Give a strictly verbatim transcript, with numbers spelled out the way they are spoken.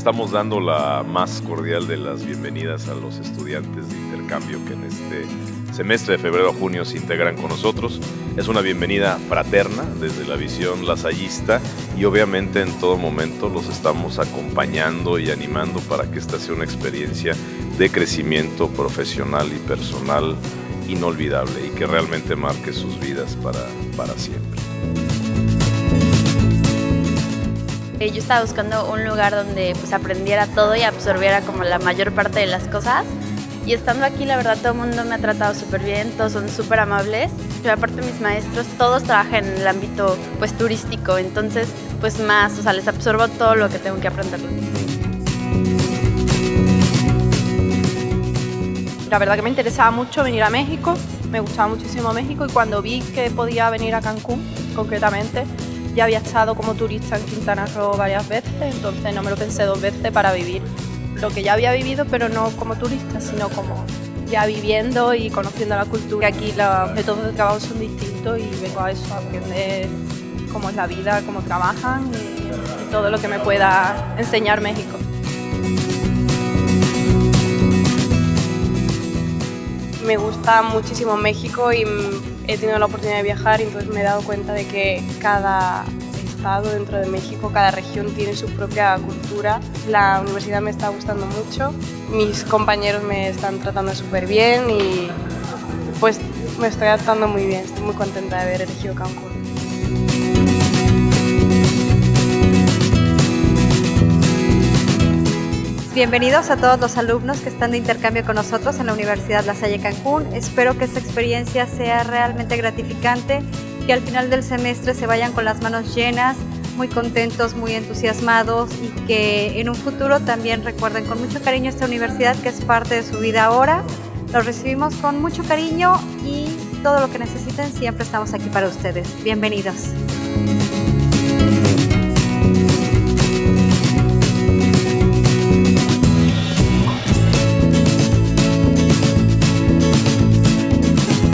estamos dando la más cordial de las bienvenidas a los estudiantes de intercambio que en este semestre de febrero a junio se integran con nosotros. Es una bienvenida fraterna desde la visión lasallista y obviamente en todo momento los estamos acompañando y animando para que esta sea una experiencia de crecimiento profesional y personal inolvidable y que realmente marque sus vidas para, para siempre. Yo estaba buscando un lugar donde pues aprendiera todo y absorbiera como la mayor parte de las cosas, y estando aquí la verdad todo el mundo me ha tratado súper bien, todos son súper amables. Yo, aparte mis maestros todos trabajan en el ámbito pues turístico, entonces pues más, o sea, les absorbo todo lo que tengo que aprender. La verdad que me interesaba mucho venir a México, me gustaba muchísimo México, y cuando vi que podía venir a Cancún concretamente, ya había estado como turista en Quintana Roo varias veces, entonces no me lo pensé dos veces para vivir lo que ya había vivido, pero no como turista, sino como ya viviendo y conociendo la cultura. Aquí los métodos de trabajo son distintos y vengo a eso, a aprender cómo es la vida, cómo trabajan y, y todo lo que me pueda enseñar México. Me gusta muchísimo México y he tenido la oportunidad de viajar, y entonces me he dado cuenta de que cada estado dentro de México, cada región tiene su propia cultura. La universidad me está gustando mucho, mis compañeros me están tratando súper bien y pues me estoy adaptando muy bien, estoy muy contenta de haber elegido Cancún. Bienvenidos a todos los alumnos que están de intercambio con nosotros en la Universidad La Salle Cancún. Espero que esta experiencia sea realmente gratificante, que al final del semestre se vayan con las manos llenas, muy contentos, muy entusiasmados, y que en un futuro también recuerden con mucho cariño esta universidad que es parte de su vida ahora. Los recibimos con mucho cariño y todo lo que necesiten siempre estamos aquí para ustedes. Bienvenidos.